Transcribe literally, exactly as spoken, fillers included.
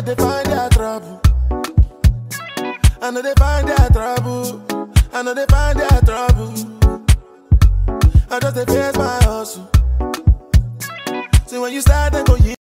they find their trouble. I know they find their trouble. I know they find their trouble. I just they face my hustle. See when you start, they go.